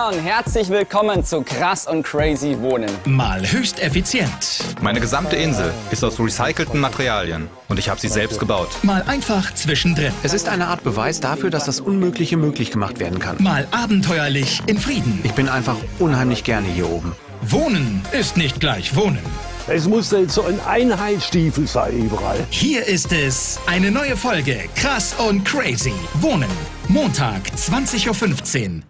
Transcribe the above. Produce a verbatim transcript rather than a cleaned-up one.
und herzlich willkommen zu Krass und Crazy Wohnen. Mal höchst effizient. Meine gesamte Insel ist aus recycelten Materialien und ich habe sie selbst gebaut. Mal einfach zwischendrin. Es ist eine Art Beweis dafür, dass das Unmögliche möglich gemacht werden kann. Mal abenteuerlich in Frieden. Ich bin einfach unheimlich gerne hier oben. Wohnen ist nicht gleich Wohnen. Es muss jetzt so ein Einheitsstiefel sein überall. Hier ist es, eine neue Folge Krass und Crazy Wohnen. Montag, zwanzig Uhr fünfzehn.